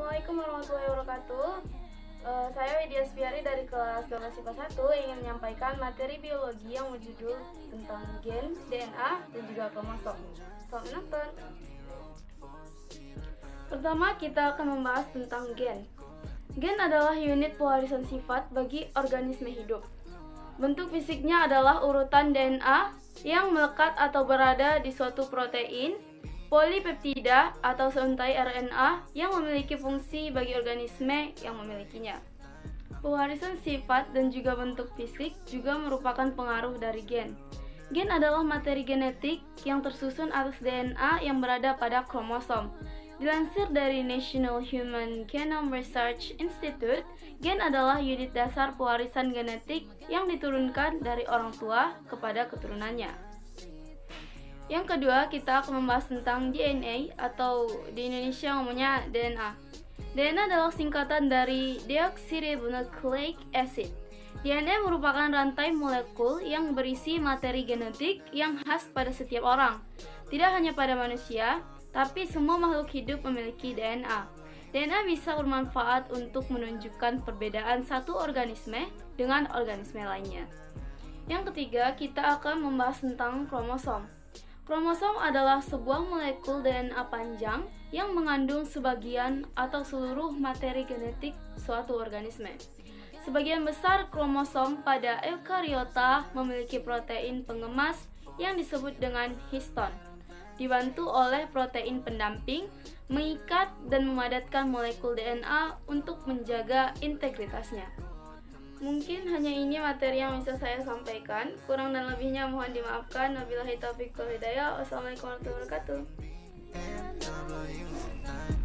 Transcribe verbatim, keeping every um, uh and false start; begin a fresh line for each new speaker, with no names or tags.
Assalamualaikum warahmatullahi wabarakatuh. Eh, saya Widya Spiari dari kelas dua belas I P A satu ingin menyampaikan materi biologi yang berjudul tentang gen, D N A, dan juga kromosom. Selamat menonton. Pertama, kita akan membahas tentang gen. Gen adalah unit pewarisan sifat bagi organisme hidup. Bentuk fisiknya adalah urutan D N A yang melekat atau berada di suatu protein, polipeptida atau seuntai R N A yang memiliki fungsi bagi organisme yang memilikinya. Pewarisan sifat dan juga bentuk fisik juga merupakan pengaruh dari gen. Gen adalah materi genetik yang tersusun atas D N A yang berada pada kromosom. Dilansir dari National Human Genome Research Institute, gen adalah unit dasar pewarisan genetik yang diturunkan dari orang tua kepada keturunannya. Yang kedua, kita akan membahas tentang D N A atau di Indonesia ngomongnya D N A. D N A adalah singkatan dari deoxyribonucleic acid. D N A merupakan rantai molekul yang berisi materi genetik yang khas pada setiap orang. Tidak hanya pada manusia, tapi semua makhluk hidup memiliki D N A. D N A bisa bermanfaat untuk menunjukkan perbedaan satu organisme dengan organisme lainnya. Yang ketiga, kita akan membahas tentang kromosom. Kromosom adalah sebuah molekul D N A panjang yang mengandung sebagian atau seluruh materi genetik suatu organisme. Sebagian besar kromosom pada eukariota memiliki protein pengemas yang disebut dengan histon, dibantu oleh protein pendamping, mengikat dan memadatkan molekul D N A untuk menjaga integritasnya. Mungkin hanya ini materi yang bisa saya sampaikan. Kurang dan lebihnya mohon dimaafkan. Wabillahi taufiq wal hidayah. Wassalamualaikum warahmatullahi wabarakatuh.